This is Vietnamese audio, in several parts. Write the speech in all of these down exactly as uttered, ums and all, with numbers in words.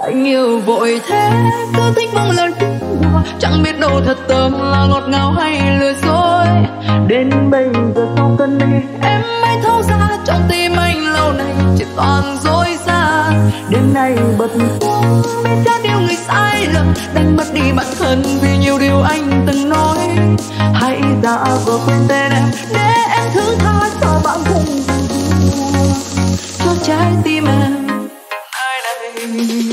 Anh yêu vội thế, cứ thích buông lời tiếng đùa, chẳng biết đâu thật tâm là ngọt ngào hay lừa dối. Đến bây giờ sau cơn mê, em mới thấu ra trong tim anh lâu nay chỉ toàn dối gian. Đêm nay bật khóc biết đã yêu người sai lầm, đánh mất đi bản thân vì nhiều điều anh từng nói. Hãy giả vờ quên tên em để em thứ tha cho bản thân, cho trái tim em nơi đây.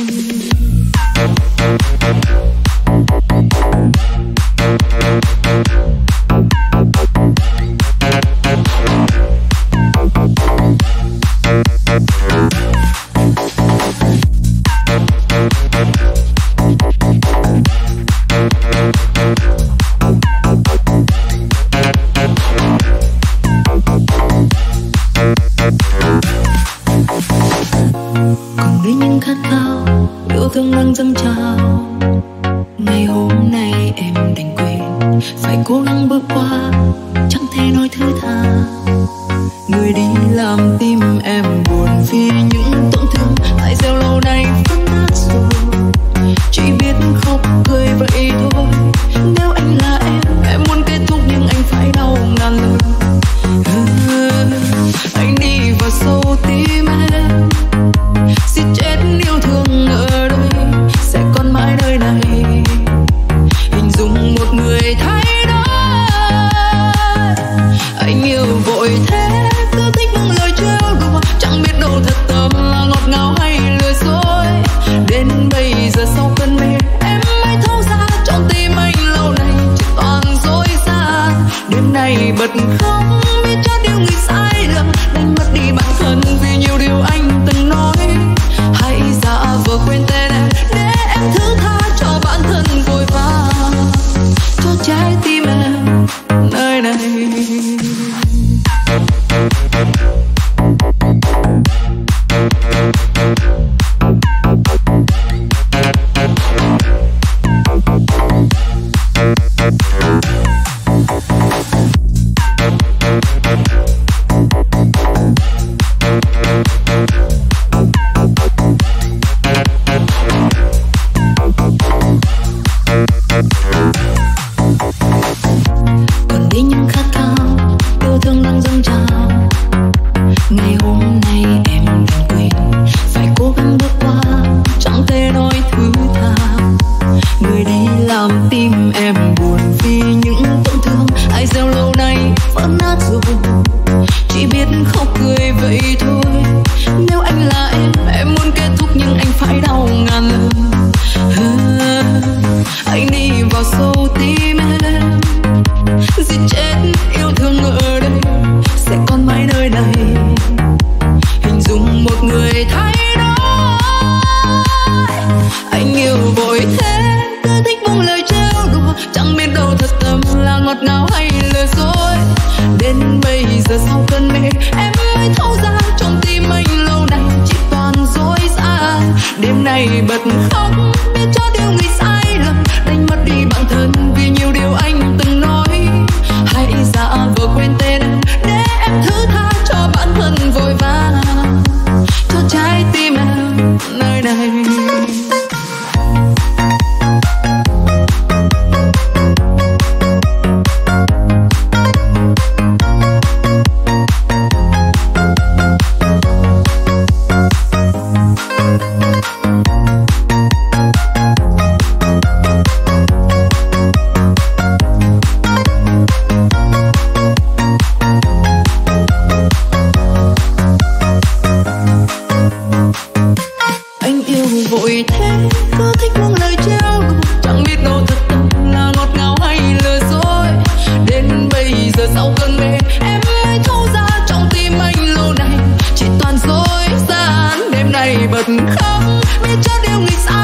Cùng với những khát khao yêu thương đang dâng trào, ngày hôm nay em đành quên, phải cố gắng bước qua, chẳng thể nói thứ tha. Người đi làm tim em buồn vì những tổn thương ai gieo lâu nay vẫn nát rồi, chỉ biết khóc cười vậy thôi. Nếu anh là em, em muốn kết thúc nhưng anh phải đau ngàn lần. Ừ, anh đi vào sâu tim em, giết chết yêu thương ở đây sẽ còn mãi nơi này. Hình dung một người thay đổi, anh yêu vội thế, cứ thích những lời trêu đùa, chẳng biết đâu thật tâm là ngọt ngào hay lừa dối. Đến bây giờ sau cơn mê, em mới thấu ra trong tim anh lâu nay chỉ toàn dối gian. Đêm nay bật khóc biết chắc điều người sai lầm, đánh mất đi bản thân vì nhiều điều anh từng nói. Hãy giả vờ quên tên em để em thứ tha cho bản thân vội vã, cho trái tim em nơi này. Còn đi những khát khao yêu thương đang dâng trào, ngày hôm nay em đừng quên, phải cố gắng bước qua, chẳng thể nói thứ tha. Người đi làm tim em buồn vì những tổn thương ai gieo lâu nay vẫn nát rồi, chỉ biết khóc cười vậy thôi. Nếu anh là em, em muốn kết thúc nhưng anh phải đau ngàn lần. À, anh đi vào sâu tim em, giết chết yêu thương ở đây sẽ còn mãi nơi này. Hình dung một người thay đổi, anh yêu vội thế, cứ thích buông lời trêu đùa, chẳng biết đâu thật tâm là ngọt ngào hay lừa dối. Đến bây giờ sau cơn mê, em mới thấu ra trong tim anh lâu nay chỉ toàn dối gian. Đêm nay bật khóc biết cho điều người sai lầm, đánh mất đi bản thân vì nhiều điều anh từng nói. Hãy giả vờ quên tên em để em thứ tha cho bản thân vội vã, cho trái tim em nơi này. Anh yêu vội thế, cứ thích buông lời trêu đùa, chẳng biết đâu thật tâm là ngọt ngào hay lừa dối. Đến bây giờ sau cơn mê, em mới thấu ra trong tim anh lâu nay chỉ toàn dối gian. Đêm nay bật khóc biết cho điều người sai